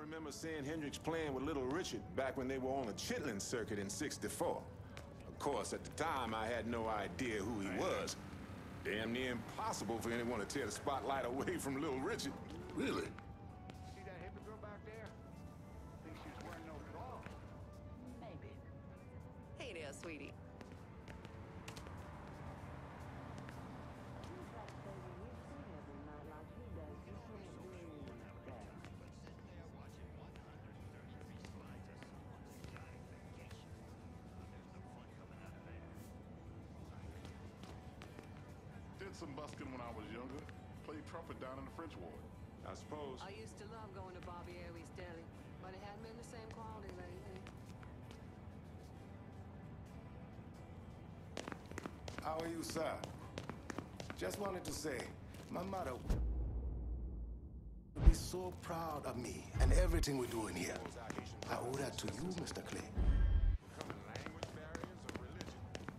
remember seeing Hendricks playing with Little Richard back when they were on the Chitlin circuit in '64. Of course, at the time, I had no idea who he was. Damn near impossible for anyone to tear the spotlight away from Little Richard. Really? See that hippie girl back there? Think she's wearing no clothes. Maybe. Hey there, sweetie. Did some busking when I was younger. Played trumpet down in the French ward. I suppose. I used to love going to Bobby Aries Deli, but it hadn't been the same quality lately. How are you, sir? Just wanted to say, my mother would be so proud of me and everything we're doing here. I owe that to you, Mr. Clay. Language barriers or religion?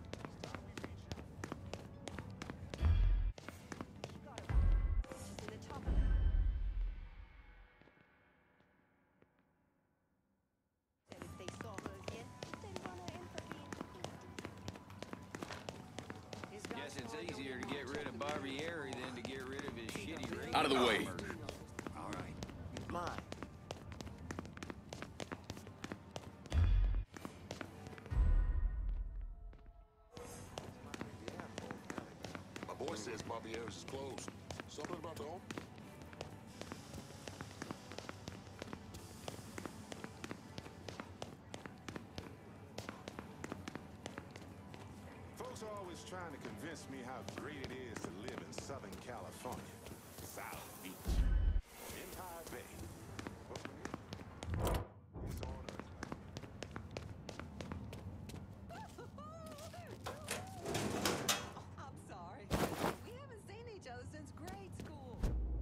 In the top and if they saw her again, they'd run her in for being Guess it's easier to get rid of Barbieri than to get rid of his shitty ring. Out of the way. All right. Mine. My boy says Barbiere's is closed. Something about the home? Folks are always trying to convince me how great it is to live in Southern California. South Beach. Empire Bay. It's on Earth. I'm sorry. We haven't seen each other since grade school.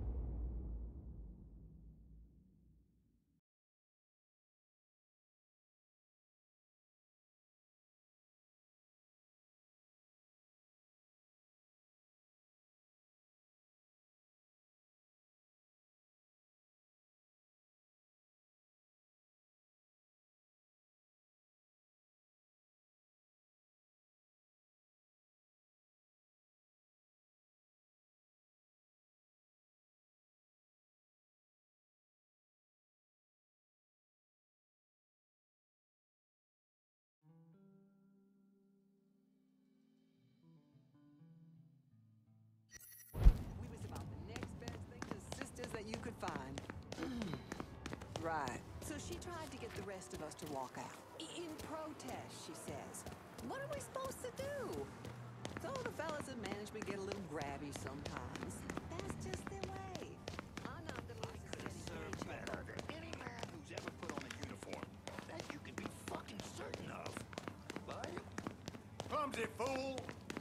We was about the next best thing to sisters that you could find. Right. So she tried to get the rest of us to walk out. In protest, she says. What are we supposed to do? So the fellas in management get a little grabby sometimes. That's just their way. I'm not the least Serve better than any man who's ever put on a uniform. That you can be fucking certain of. But clumsy fool!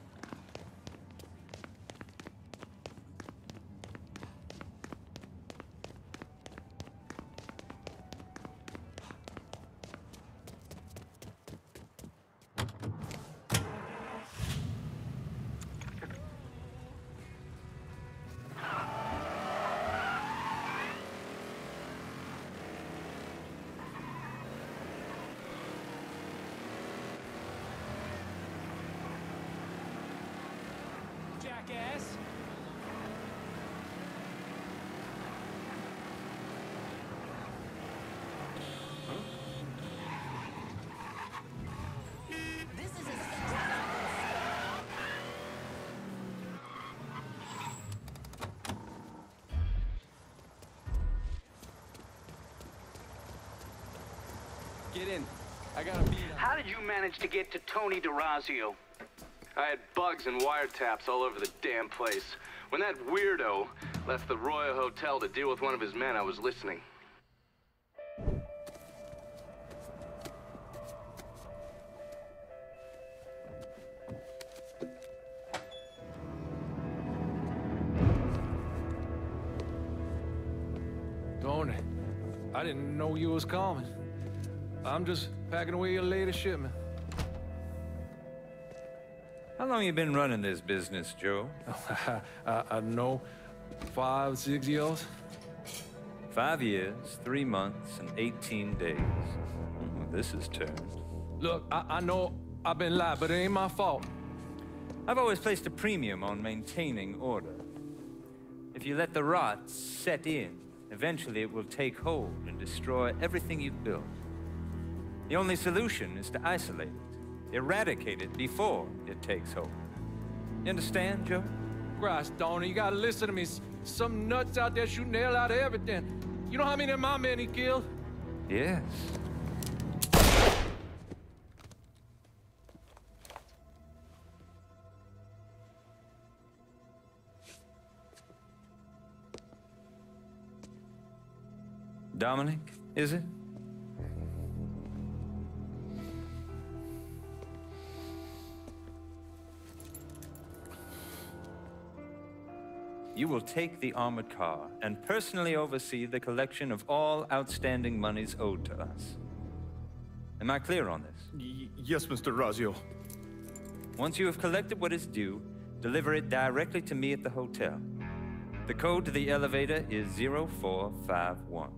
Jackass! This is a Get in. I got a beat on. How did you manage to get to Tony DeRazio? I had bugs and wiretaps all over the damn place. When that weirdo left the Royal Hotel to deal with one of his men, I was listening. Tony, I didn't know you was coming. I'm just packing away your latest shipment. How long you been running this business, Joe? I don't know, 5, 6 years. 5 years, 3 months, and 18 days. This is turned. Look, I know I've been lied, but it ain't my fault. I've always placed a premium on maintaining order. If you let the rot set in, eventually it will take hold and destroy everything you've built. The only solution is to isolate it, eradicate it before it takes hold. You understand, Joe? Christ, Donnie, you gotta listen to me. Some nuts out there shooting the hell out of everything. You know how many of my men he killed? Yes. Dominic, is it? You will take the armored car and personally oversee the collection of all outstanding monies owed to us. Am I clear on this? Yes, Mr. Razio. Once you have collected what is due, deliver it directly to me at the hotel. The code to the elevator is 0451.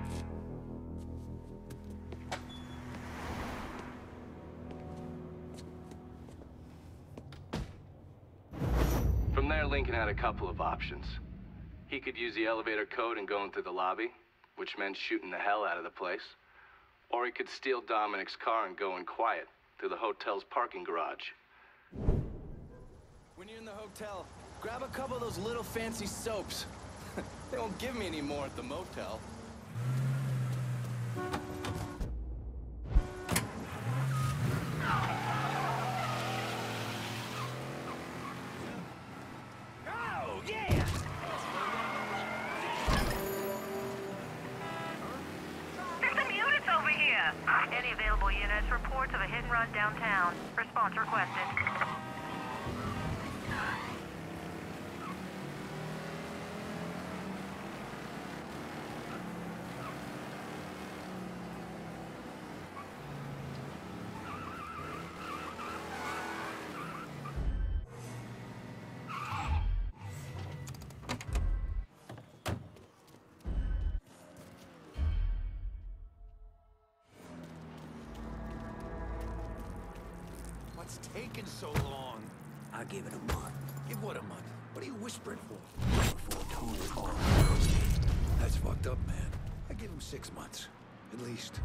From there, Lincoln had a couple of options. He could use the elevator code and go into the lobby, which meant shooting the hell out of the place. Or he could steal Dominic's car and go in quiet through the hotel's parking garage. When you're in the hotel, grab a couple of those little fancy soaps. They won't give me any more at the motel. Oh, yeah! There's some units over here. Any available units, report to the hit and run downtown. Response requested. What's taking so long? I give it a month. Give what a month? What are you whispering for? Before Tony calls. That's fucked up, man. I give him 6 months, at least.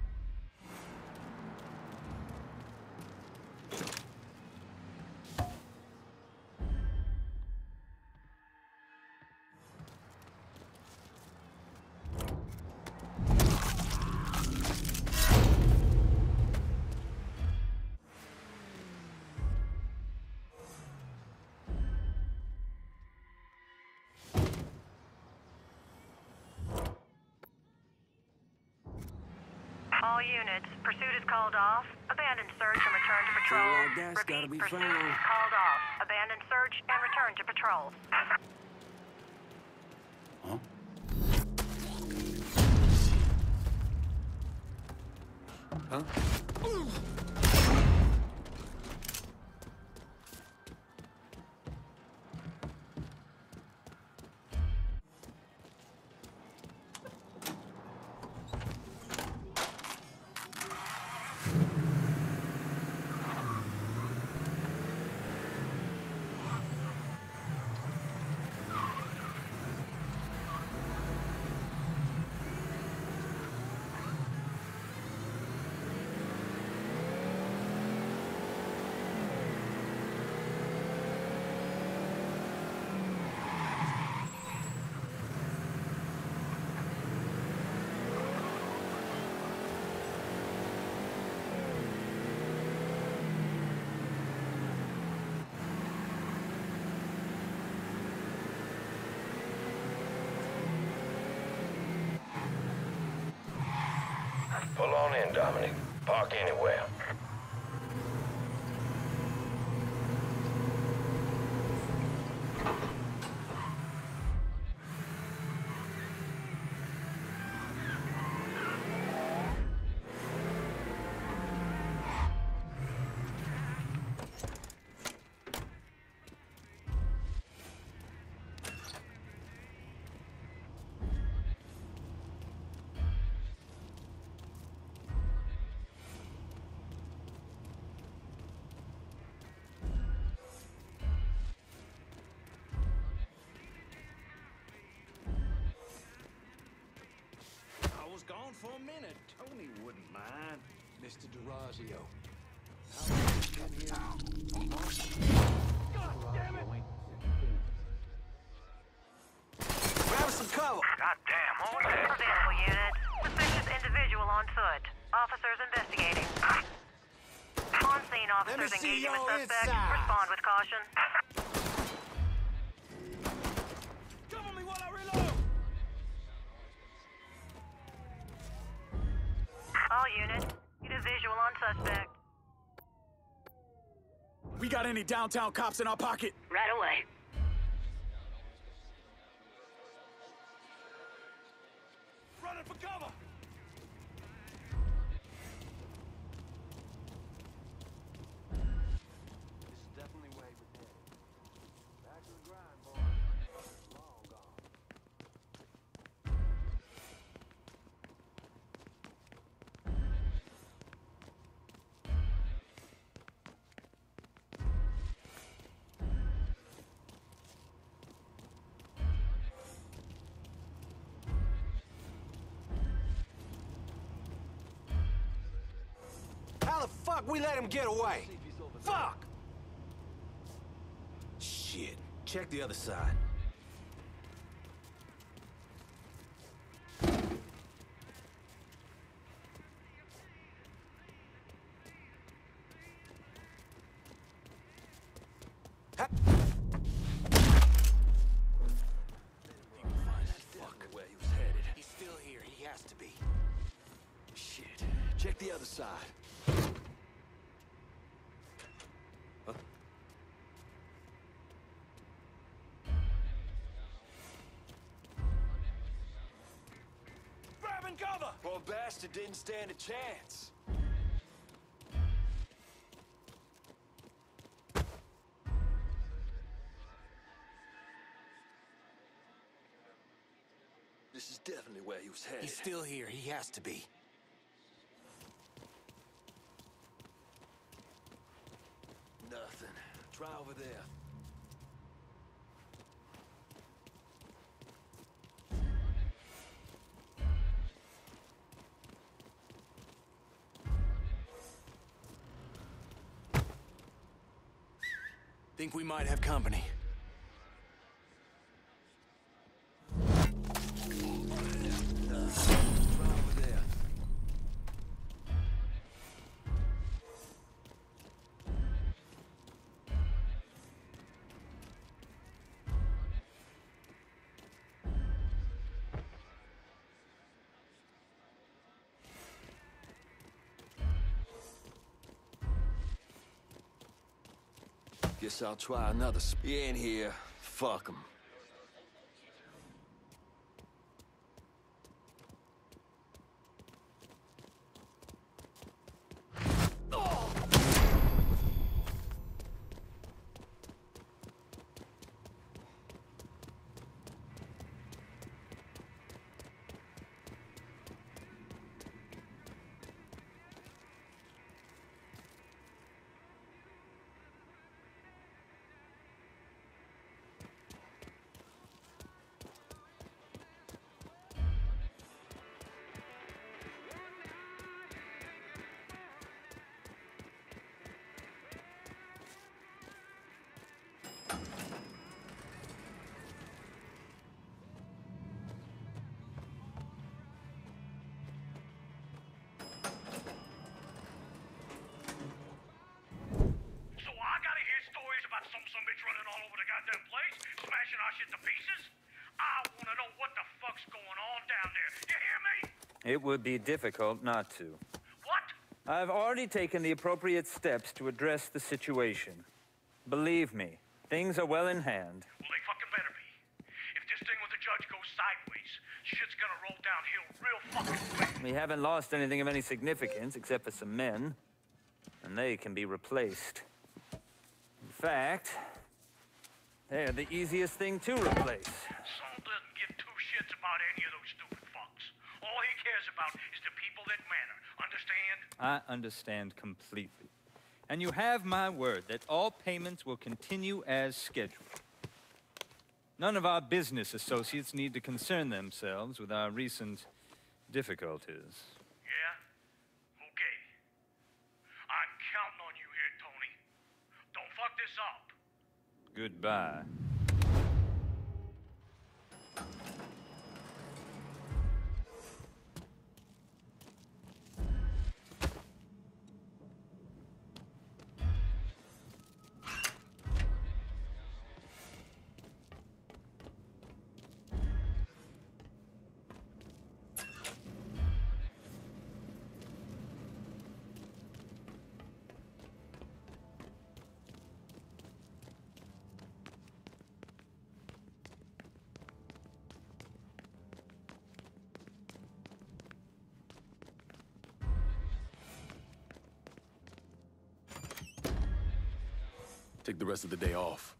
All units, pursuit is called off. Abandon search and return to patrol. Like that's gotta be Pursuit found. is called off. Abandon search and return to patrols. Pull on in, Dominic. Park anywhere. for a minute. Tony wouldn't mind. Mr. DeRazio. God damn it! Grab some cover! God damn, what was that? Available unit. Suspicious individual on foot. Officers investigating. On scene, officers engaging with suspect. Respond with caution. Cover me while I reload! All units, get a visual on suspect. We got any downtown cops in our pocket? Right away. Running for cover! This is definitely where he was headed. Back to the grind, boys. Long gone. How the fuck we let him get away? Fuck! Shit. Check the other side. Where he was headed. He's still here. He has to be. Shit. Check the other side. Huh? Grab and cover! Poor bastard didn't stand a chance. This is definitely where he was headed. He's still here. He has to be. Nothing. Try over there. Think we might have company. Guess I'll try another He ain't here. Fuck him. Some bitch running all over the goddamn place, smashing our shit to pieces. I wanna know what the fuck's going on down there. You hear me? It would be difficult not to. What? I've already taken the appropriate steps to address the situation. Believe me, things are well in hand. Well, they fucking better be. If this thing with the judge goes sideways, shit's gonna roll downhill real fucking quick. We haven't lost anything of any significance except for some men, and they can be replaced. In fact, they're the easiest thing to replace. Saul doesn't give two shits about any of those stupid fucks. All he cares about is the people that matter. Understand? I understand completely. And you have my word that all payments will continue as scheduled. None of our business associates need to concern themselves with our recent difficulties. Yeah? Okay. I'm counting on you here, Tony. Don't fuck this up. Goodbye. Take the rest of the day off.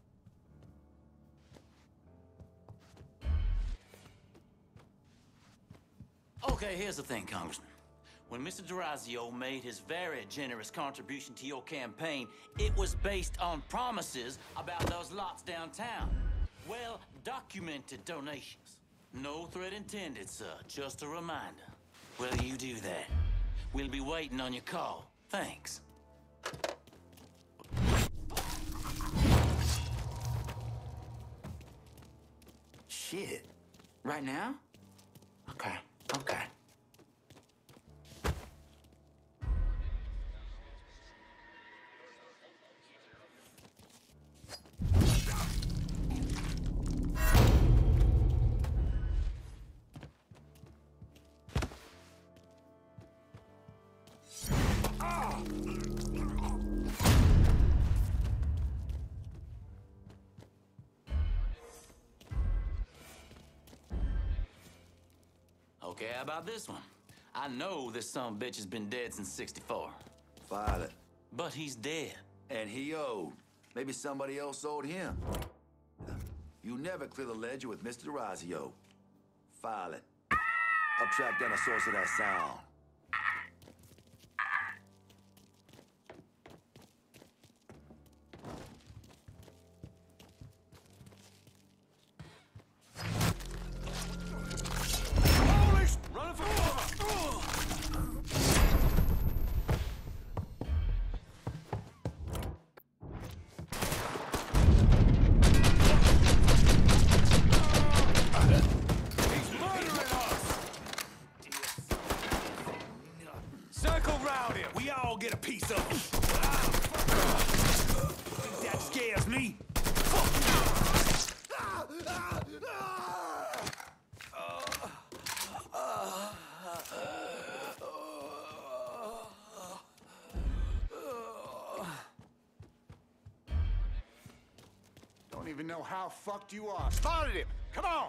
Okay, here's the thing, Congressman. When Mr. D'Orazio made his very generous contribution to your campaign, it was based on promises about those lots downtown. Well-documented donations. No threat intended, sir. Just a reminder. Will you do that? We'll be waiting on your call. Thanks. Shit. Right now? Okay, okay. Okay, how about this one? I know this sumbitch has been dead since '64. File it. But he's dead. And he owed. Maybe somebody else owed him. You never clear the ledger with Mr. D'Orazio. File it. I'll track down the source of that sound. Running for cover! He's murdering us! Circle round him. We all get a piece of him. That scares me. Don't even know how fucked you are. Spotted him! Come on!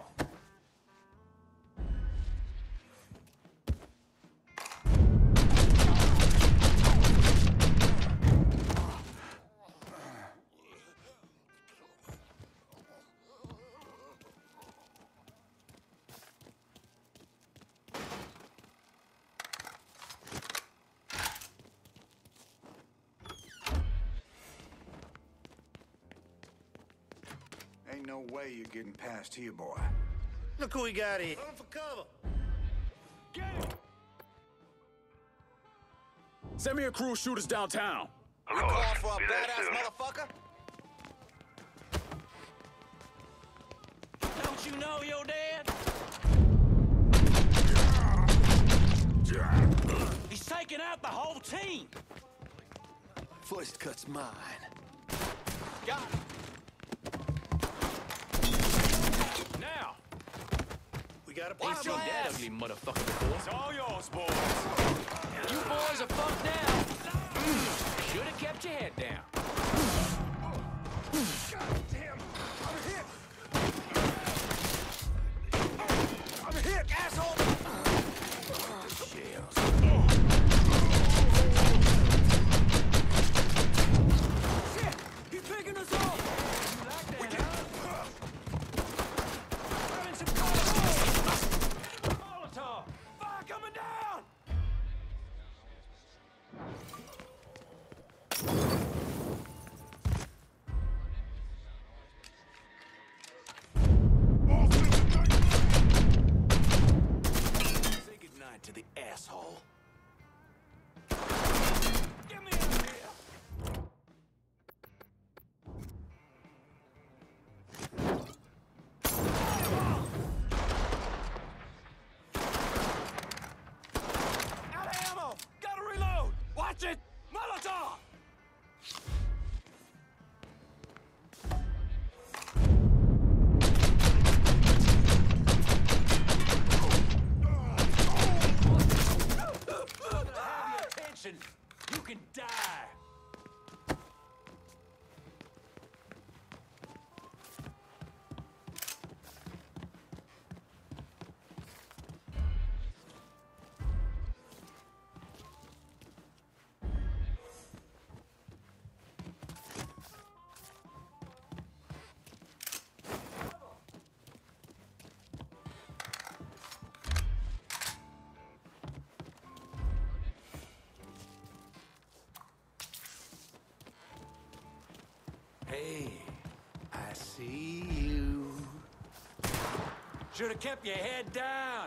Ain't no way you're getting past here, boy. Look who we got here. Run for cover! Get him! Send me a crew of shooters downtown. You call for a badass motherfucker? Don't you know you're dead? He's taking out the whole team. First cut's mine. Got him. Now! We got a Ain't piece seen of that ass. ugly motherfucker before. It's all yours, boys. You boys are fucked now. Should have kept your head down. God damn! I'm hit! I'm hit, asshole! Shit! He's picking us off! You like that, huh? Having some Molotov! Fire coming down! Hey, I see you. Should have kept your head down.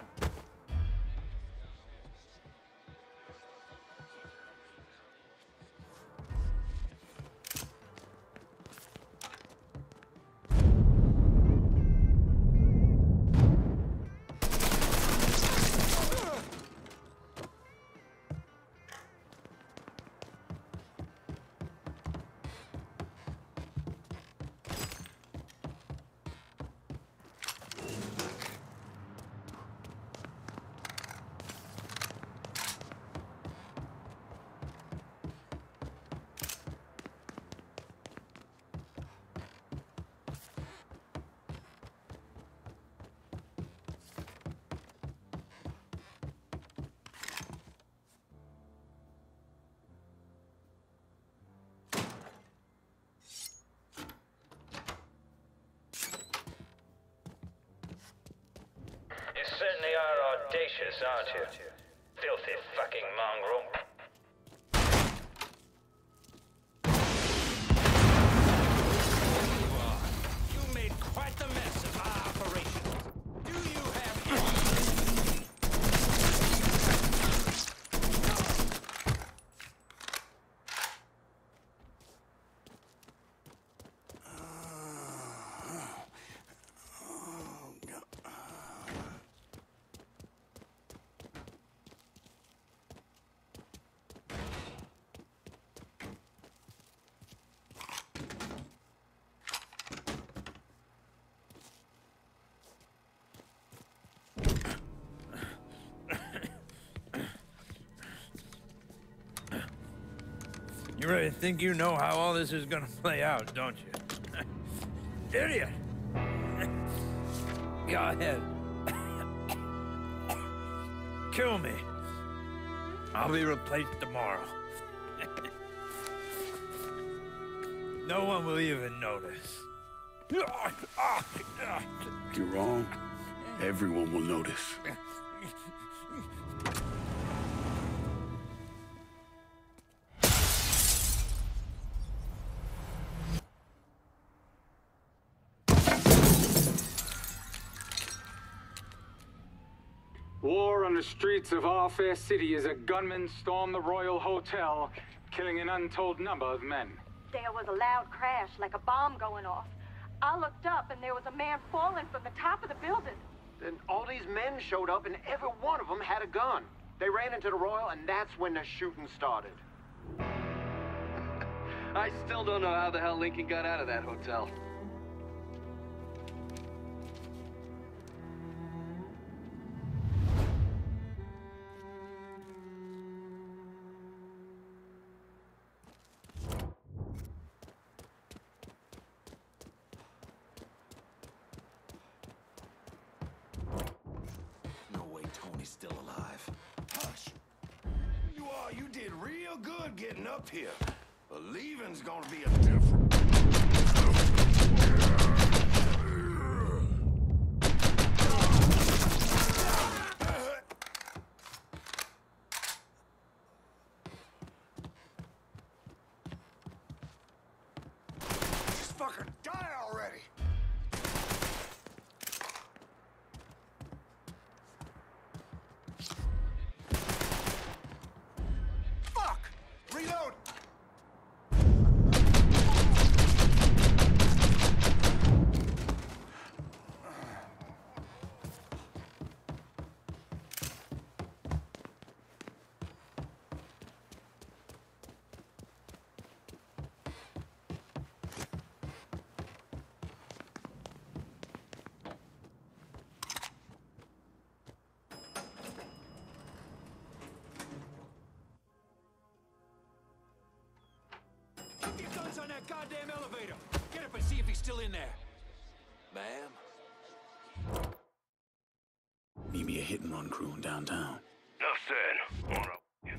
You certainly are audacious, aren't you? Filthy fucking mongrel. You made quite the mess of our operation. Do you have You really think you know how all this is gonna play out, don't you? Idiot! Go ahead. Kill me. I'll be replaced tomorrow. No one will even notice. You're wrong. Everyone will notice. War on the streets of our fair city as a gunman stormed the Royal Hotel, killing an untold number of men. There was a loud crash, like a bomb going off. I looked up and there was a man falling from the top of the building. Then all these men showed up and every one of them had a gun. They ran into the Royal and that's when the shooting started. I still don't know how the hell Lincoln got out of that hotel. Still alive. Hush! You did real good getting up here. But leaving's gonna be a different... Just fucking die already! Reload! Your gun's on that goddamn elevator. Get up and see if he's still in there. Ma'am? Meet me a hit and run crew in downtown. Enough said. On up.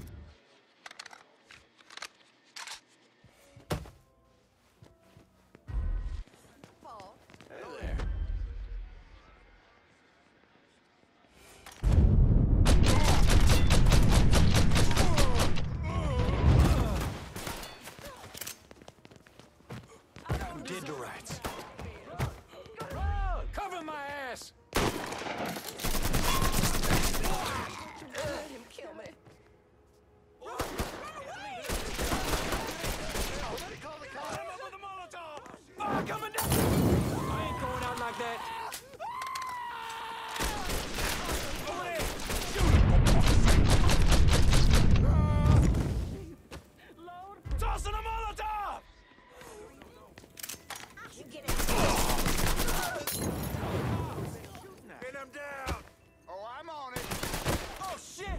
Hello there. Dead to rights. Cover my ass! Let him kill me. Coming down! I ain't going out like that. Tossing a Molotov! Get him down! Oh, I'm on it! Oh, shit!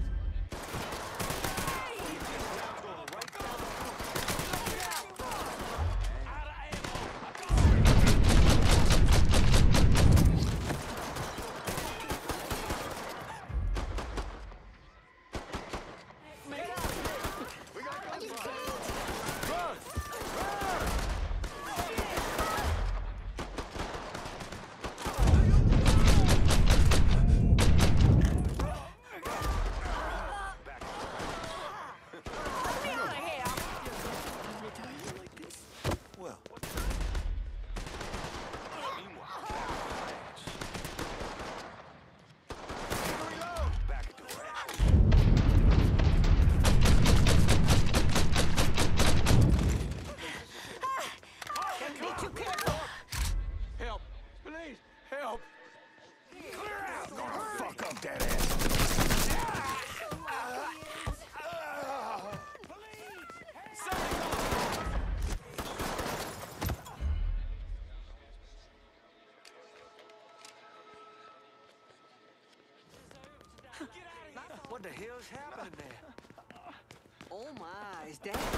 What the hell's happening there? Oh my, is that?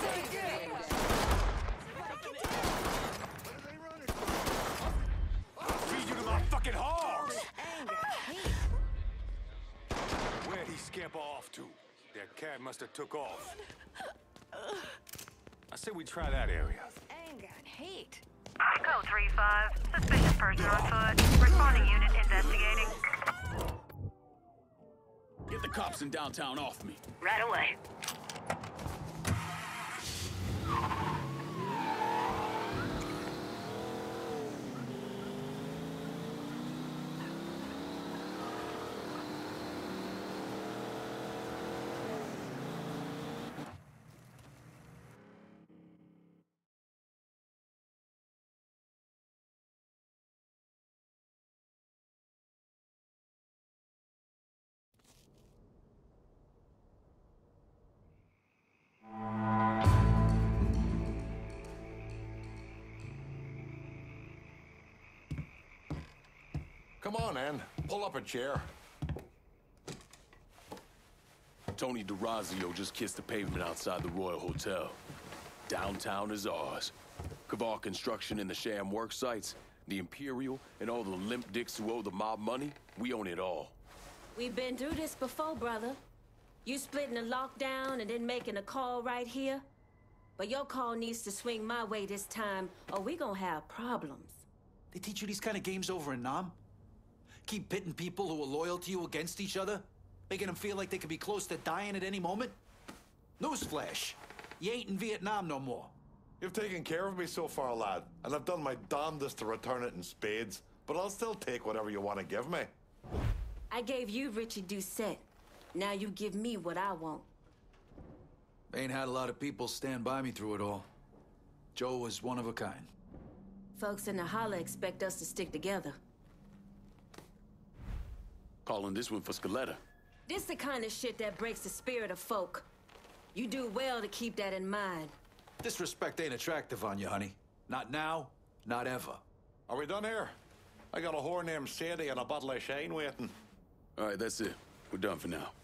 Feed you to my fucking hogs! Where'd he scamper off to? That cat must have took off. I say we try that area. Anger and hate. Code 3-5. Suspicious person on foot. Responding unit investigating. Get the cops in downtown off me. Right away. Come on, Ann. Pull up a chair. Tony DeRazio just kissed the pavement outside the Royal Hotel. Downtown is ours. Kavar Construction and the sham work sites, the Imperial, and all the limp dicks who owe the mob money, we own it all. We've been through this before, brother. You splitting a lockdown and then making a call right here. But your call needs to swing my way this time, or we gonna have problems. They teach you these kind of games over in Nam? Keep pitting people who are loyal to you against each other? Making them feel like they could be close to dying at any moment? Newsflash, you ain't in Vietnam no more. You've taken care of me so far, lad, and I've done my damnedest to return it in spades, but I'll still take whatever you want to give me. I gave you Richie Doucette. Now you give me what I want. Ain't had a lot of people stand by me through it all. Joe was one of a kind. Folks in the holla expect us to stick together. Calling this one for Scaletta. This the kind of shit that breaks the spirit of folk. You do well to keep that in mind. Disrespect ain't attractive on you, honey. Not now, not ever. Are we done here? I got a whore named Sadie and a bottle of Shane waiting. All right, that's it. We're done for now.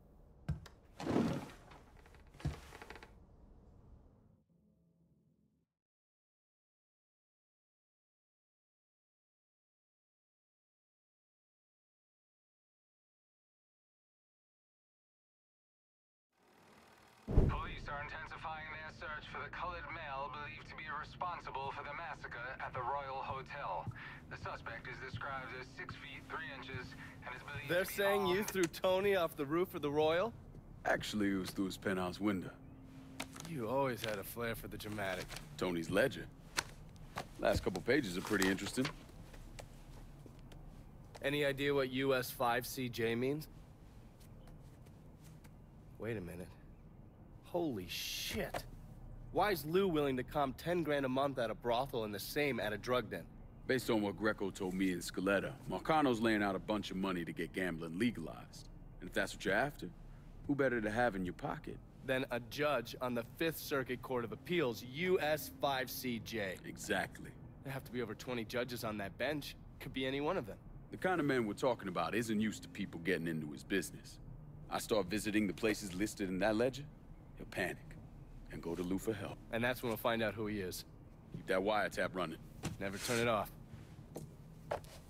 Police are intensifying their search for the colored male believed to be responsible for the massacre at the Royal Hotel. The suspect is described as 6 feet 3 inches and is believed They're to be saying you armed. threw Tony off the roof of the Royal? Actually, it was through his penthouse window. You always had a flair for the dramatic. Tony's ledger. Last couple pages are pretty interesting. Any idea what US 5CJ means? Wait a minute. Holy shit. Why is Lou willing to comp 10 grand a month at a brothel and the same at a drug den? Based on what Greco told me in Scaletta, Marcano's laying out a bunch of money to get gambling legalized. And if that's what you're after, who better to have in your pocket? Then a judge on the 5th Circuit Court of Appeals, US 5CJ. Exactly. There have to be over 20 judges on that bench. Could be any one of them. The kind of man we're talking about isn't used to people getting into his business. I start visiting the places listed in that ledger, he'll panic and go to Lou for help. And that's when we'll find out who he is. Keep that wiretap running. Never turn it off.